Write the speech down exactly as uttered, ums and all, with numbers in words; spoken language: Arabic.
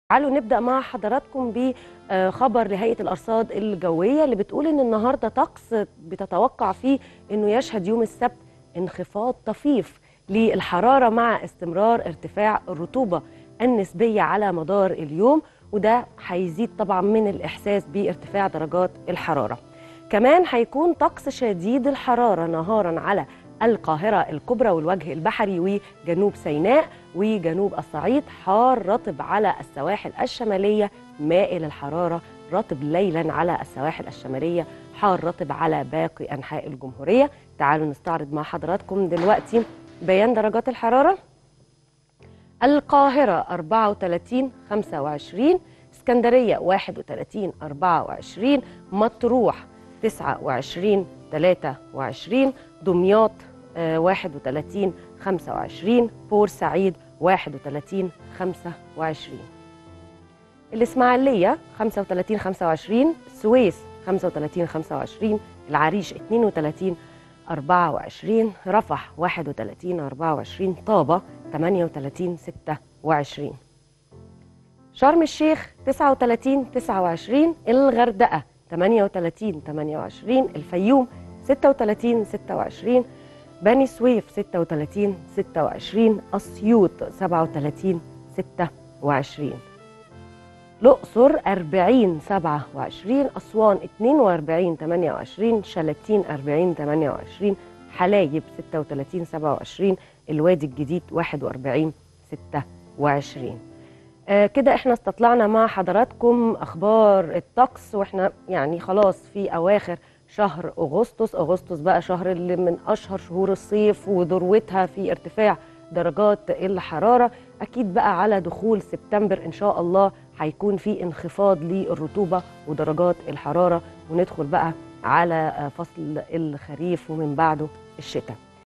تعالوا نبدأ مع حضراتكم بخبر لهيئة الأرصاد الجوية اللي بتقول إن النهاردة طقس بتتوقع فيه إنه يشهد يوم السبت انخفاض طفيف للحرارة مع استمرار ارتفاع الرطوبة النسبية على مدار اليوم، وده هيزيد طبعا من الإحساس بارتفاع درجات الحرارة. كمان هيكون طقس شديد الحرارة نهارا على القاهرة الكبرى والوجه البحري وجنوب سيناء وجنوب الصعيد، حار رطب على السواحل الشمالية، مائل الحرارة رطب ليلا على السواحل الشمالية، حار رطب على باقي أنحاء الجمهورية. تعالوا نستعرض مع حضراتكم دلوقتي بيان درجات الحرارة. القاهرة أربعة وثلاثين خمسة وعشرين، اسكندرية واحد وثلاثين أربعة وعشرين، مطروح تسعة وعشرين ثلاثة وعشرين، دمياط واحد وثلاثين خمسة وعشرين، بورسعيد واحد وثلاثين خمسة وعشرين، الإسماعيلية خمسة وثلاثين خمسة وعشرين، السويس خمسة وثلاثين خمسة وعشرين، العريش اثنين وثلاثين أربعة وعشرين، رفح واحد وثلاثين أربعة وعشرين، طابة ثمانية وثلاثين ستة وعشرين، شرم الشيخ تسعة وثلاثين تسعة وعشرين، الغردقة ثمانية وثلاثين ثمانية وعشرين، الفيوم ستة وثلاثين ستة وعشرين، بني سويف ستة وثلاثين ستة وعشرين، أسيوط سبعة وثلاثين ستة وعشرين، الأقصر أربعين سبعة وعشرين، أسوان اثنين وأربعين ثمانية وعشرين، شلاتين أربعين ثمانية وعشرين، حلايب ستة وثلاثين سبعة وعشرين، الوادي الجديد واحد وأربعين ستة وعشرين. آه كده احنا استطلعنا مع حضراتكم اخبار الطقس، واحنا يعني خلاص في اواخر شهر اغسطس. اغسطس بقى شهر اللي من اشهر شهور الصيف وذروتها في ارتفاع درجات الحرارة. اكيد بقى على دخول سبتمبر ان شاء الله هيكون في انخفاض للرطوبة ودرجات الحرارة، وندخل بقى على فصل الخريف ومن بعده الشتاء.